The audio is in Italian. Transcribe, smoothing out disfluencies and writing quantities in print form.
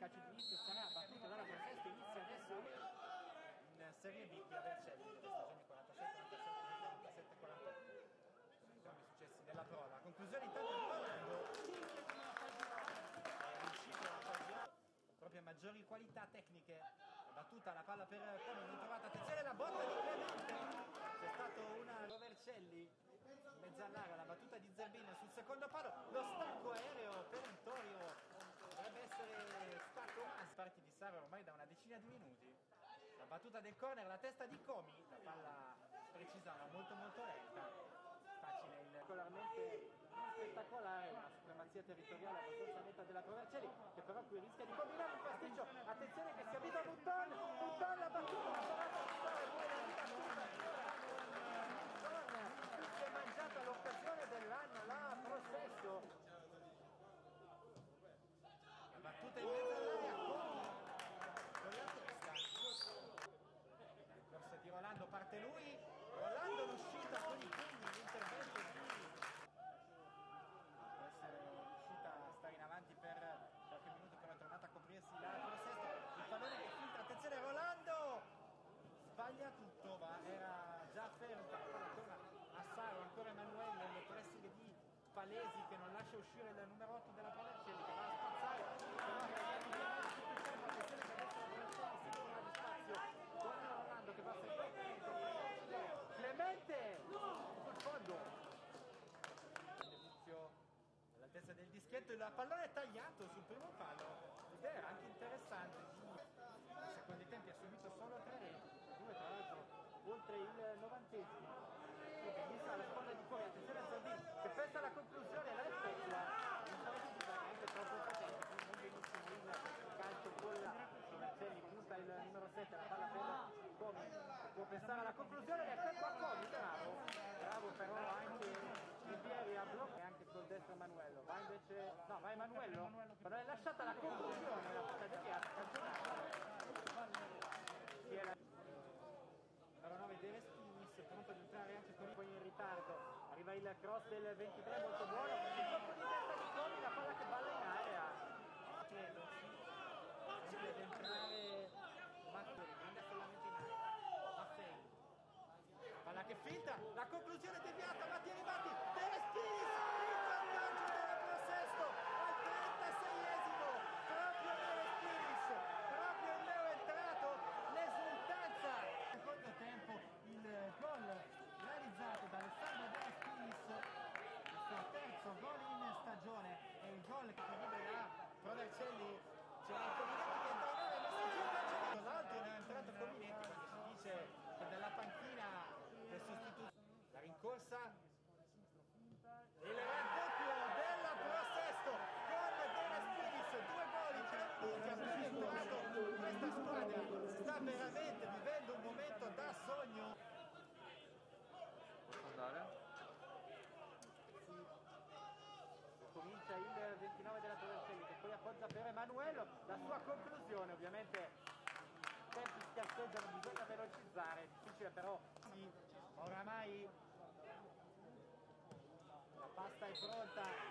calcio di inizio sarà battuta dalla Prosesto, inizia adesso in Serie B qui a Vercelli delle stagioni 47-48, entrambi successi nella prova. Conclusione intanto di Rolando, è riuscito a fare proprio maggiori qualità tecniche, battuta la palla per Comi, non trovata, attenzione la botta di Clemente, c'è stato una Vercelli in mezzo all'area, la battuta di Zerbin sul secondo palo, lo stacco aereo perentorio, dovrebbe essere stacco ma parti di Sara ormai da una decina di minuti. La battuta del corner, la testa di Comi, la palla precisa ma molto lenta, facile, particolarmente spettacolare, una supremazia territoriale abbastanza netta della Provercelli, che però qui rischia di combinare un pasticcio. Attenzione che si avvita Button la battuta, la parata di Sara, poi la ribattuta si è mangiata l'occasione dell'anno, la Prosesto, la battuta in mezzo all'area con la testa, il corso di Rolando, parte lui, Rolando l'uscita con i pugni, l'intervento di può essere riuscita a stare in avanti per qualche minuto, però è tornata a coprirsi la Prosesto, il pallone che filtra, attenzione Rolando sbaglia tutto, ma era già fermo, ancora a Saro, ancora Emanuele, le pressing di Palesi che non lascia uscire il numero 8 della Provercelli, che va a spazzare, però attenzione che adesso la Provercelli si trova di spazio, torna Rolando che passa il Clemente sul fondo, all'altezza del dischetto, il pallone è tagliato sul primo palo ed era anche interessante. Nei secondi tempi ha subito solo 3 reti, 2 tra l'altro oltre il 90esimo. Benissimo la sponda di Comi, attenzione a Zerbin che pensa alla conclusione, la effettua, non può essere anche troppo potente, quindi non benissimo il calcio con la Provercelli, punta il numero 7, la palla per Comi, può pensare alla conclusione, l'effettua a Comi, bravo però anche Rivieri a blocco e anche col destro Emanuello, va invece, no va Emanuello, però è lasciata la conclusione, la palla di Chiara, numero 9 De Respinis, pronto ad entrare anche con in ritardo, arriva il cross del 23 molto buono, il colpo di testa di Comi, la palla che balla in area, credo sì, ad entrare Maffei, grande affollamento in area, Maffei, palla che filtra, la conclusione deviata, Matti arrivati, De Respinis, il vantaggio della Prosesto al 36esimo, proprio De Respinis, proprio il neo entrato, l'esultanza. Secondo tempo il gol realizzato da Alessandro De Respinis, il suo terzo gol in stagione, e il gol che libera Provercelli. C'era il Cominetti che entra in area, ma si gira tra l'altro ne è entrato Cominetti perché si dice che dalla panchina del sostituto la rincorsa, il raddoppio della Prosesto con De Respinis, 2 gol in 3 minuti, appena entrato. Questa squadra sta veramente vivendo un momento da sogno. Posso andare? Comincia il 29 della Provercelli che poi appoggia per Emanuello, la sua conclusione, ovviamente i tempi scarseggiano, bisogna velocizzare, difficile però sì, oramai la pasta è pronta,